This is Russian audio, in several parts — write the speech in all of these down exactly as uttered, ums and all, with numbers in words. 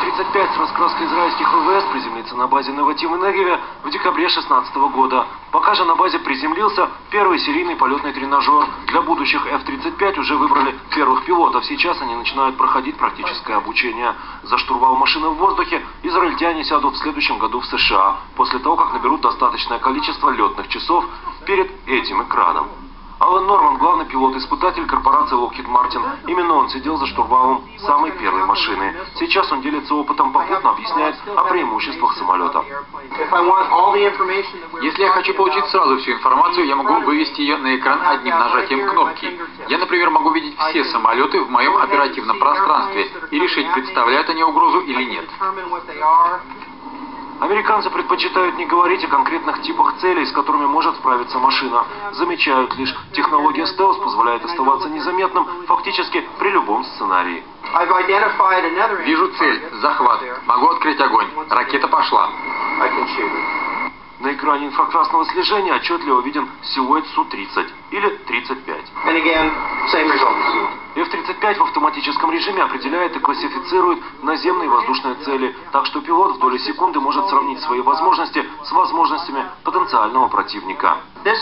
эф тридцать пять с раскраской израильских ВВС приземлится на базе Неватив Негеве в декабре две тысячи шестнадцатого года. Пока же на базе приземлился первый серийный полетный тренажер. Для будущих эф тридцать пять уже выбрали первых пилотов. Сейчас они начинают проходить практическое обучение. За штурвал машины в воздухе израильтяне сядут в следующем году в США, после того, как наберут достаточное количество летных часов перед этим экраном. Алан Норман, главный пилот-испытатель корпорации Lockheed Martin. Именно он сидел за штурвалом самой первой машины. Сейчас он делится опытом, попутно объясняет о преимуществах самолета. Если я хочу получить сразу всю информацию, я могу вывести ее на экран одним нажатием кнопки. Я, например, могу видеть все самолеты в моем оперативном пространстве и решить, представляют они угрозу или нет. Американцы предпочитают не говорить о конкретных типах целей, с которыми может справиться машина. Замечают лишь, технология стелс позволяет оставаться незаметным фактически при любом сценарии. Вижу цель. Захват. Могу открыть огонь. Ракета пошла. На экране инфракрасного слежения отчетливо виден силуэт Су тридцать или тридцать пять. эф тридцать пять в автоматическом режиме определяет и классифицирует наземные и воздушные цели, так что пилот в доли секунды может сравнить свои возможности с возможностями потенциального противника.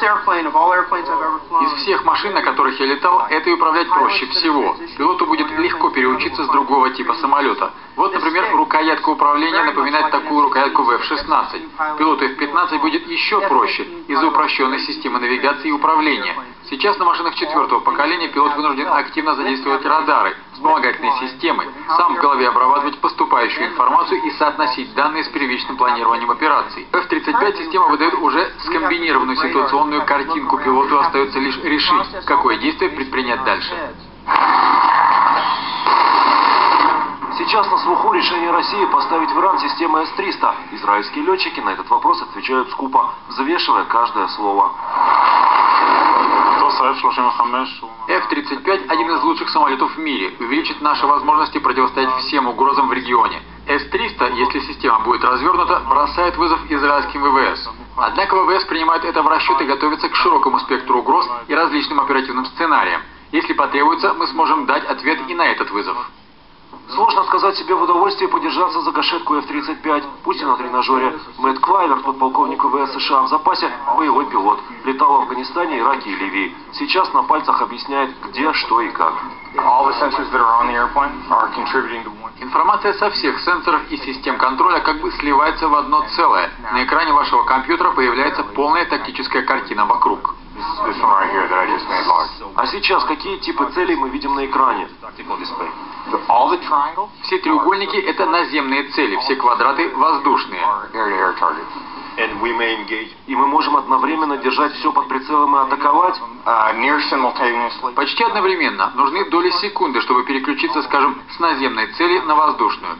Из всех машин, на которых я летал, этой управлять проще всего. Пилоту будет легко переучиться с другого типа самолета. Вот, например, рукоятка управления напоминает такую рукоятку в эф шестнадцать. Пилоту эф пятнадцать будет еще проще из-за упрощенной системы навигации и управления. Сейчас на машинах четвертого поколения пилот вынужден активно задействовать радары, вспомогательные системы, сам в голове обрабатывать поступающую информацию и соотносить данные с первичным планированием операций. эф тридцать пять система выдает уже скомбинированную ситуационную картинку, пилоту остается лишь решить, какое действие предпринять дальше. Сейчас на слуху решение России поставить в Иран систему эс триста. Израильские летчики на этот вопрос отвечают скупо, взвешивая каждое слово. эф тридцать пять – один из лучших самолетов в мире, увеличит наши возможности противостоять всем угрозам в регионе. эс триста, если система будет развернута, бросает вызов израильским ВВС. Однако ВВС принимает это в расчет и готовится к широкому спектру угроз и различным оперативным сценариям. Если потребуется, мы сможем дать ответ и на этот вызов. Сложно сказать себе в удовольствие подержаться за гашетку эф тридцать пять, пусть и на тренажере. Мэтт Клайверт, подполковник ВВС США в запасе, боевой пилот. Летал в Афганистане, Ираке и Ливии. Сейчас на пальцах объясняет, где, что и как. Информация со всех сенсоров и систем контроля как бы сливается в одно целое. На экране вашего компьютера появляется полная тактическая картина вокруг. А сейчас какие типы целей мы видим на экране? Все треугольники — это наземные цели, все квадраты — воздушные. И мы можем одновременно держать все под прицелом и атаковать? Почти одновременно. Нужны доли секунды, чтобы переключиться, скажем, с наземной цели на воздушную.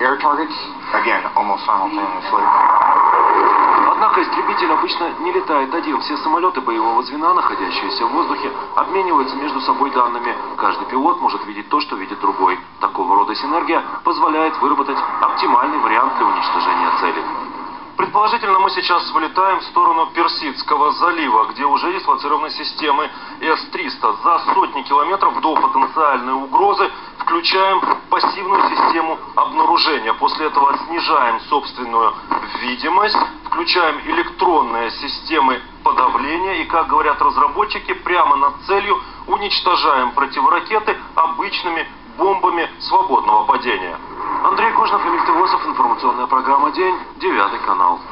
Однако истребитель обычно не летает один. Все самолеты боевого звена, находящиеся в воздухе, обмениваются между собой данными. Каждый пилот может видеть то, что видит другой. Такого рода синергия позволяет выработать оптимальный вариант для уничтожения цели. Предположительно, мы сейчас вылетаем в сторону Персидского залива, где уже дислоцированы системы эс триста. За сотни километров до потенциальной угрозы включаем пассивную систему обнаружения. После этого снижаем собственную видимость, включаем электронные системы подавления и, как говорят разработчики, прямо над целью уничтожаем противоракеты обычными бомбами свободного падения. Андрей Кожнов, Эмиль Тывосов, информационная программа «День», девятый канал.